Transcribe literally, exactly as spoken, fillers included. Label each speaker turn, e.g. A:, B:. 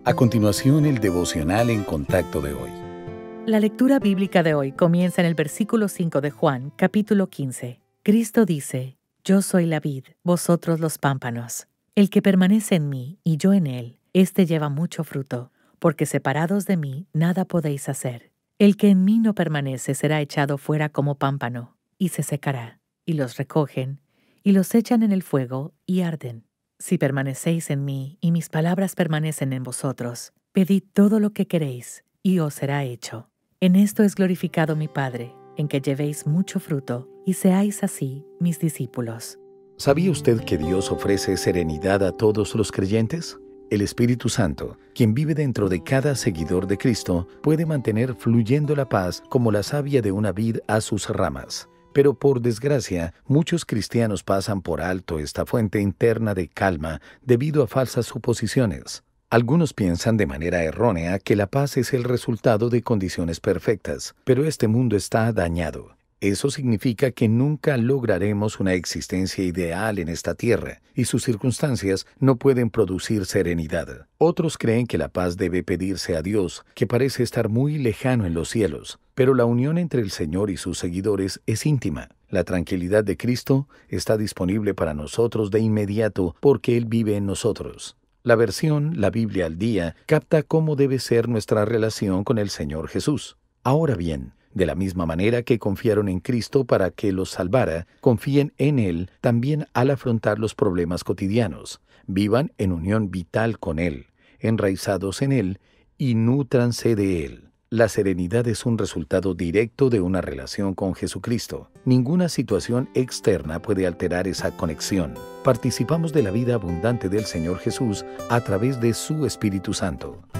A: A continuación, el devocional en contacto de hoy.
B: La lectura bíblica de hoy comienza en el versículo cinco de Juan, capítulo quince. Cristo dice: Yo soy la vid, vosotros los pámpanos. El que permanece en mí y yo en él, éste lleva mucho fruto, porque separados de mí nada podéis hacer. El que en mí no permanece será echado fuera como pámpano, y se secará, y los recogen, y los echan en el fuego, y arden. Si permanecéis en mí, y mis palabras permanecen en vosotros, pedid todo lo que queréis, y os será hecho. En esto es glorificado mi Padre, en que llevéis mucho fruto, y seáis así mis discípulos.
A: ¿Sabía usted que Dios ofrece serenidad a todos los creyentes? El Espíritu Santo, quien vive dentro de cada seguidor de Cristo, puede mantener fluyendo la paz como la savia de una vid a sus ramas. Pero por desgracia, muchos cristianos pasan por alto esta fuente interna de calma debido a falsas suposiciones. Algunos piensan de manera errónea que la paz es el resultado de condiciones perfectas, pero este mundo está dañado. Eso significa que nunca lograremos una existencia ideal en esta tierra, y sus circunstancias no pueden producir serenidad. Otros creen que la paz debe pedirse a Dios, que parece estar muy lejano en los cielos, pero la unión entre el Señor y sus seguidores es íntima. La tranquilidad de Cristo está disponible para nosotros de inmediato porque Él vive en nosotros. La versión La Biblia al Día capta cómo debe ser nuestra relación con el Señor Jesús. Ahora bien, de la misma manera que confiaron en Cristo para que los salvara, confíen en Él también al afrontar los problemas cotidianos. Vivan en unión vital con Él, enraizados en Él y nútranse de Él. La serenidad es un resultado directo de una relación con Jesucristo. Ninguna situación externa puede alterar esa conexión. Participamos de la vida abundante del Señor Jesús a través de su Espíritu Santo.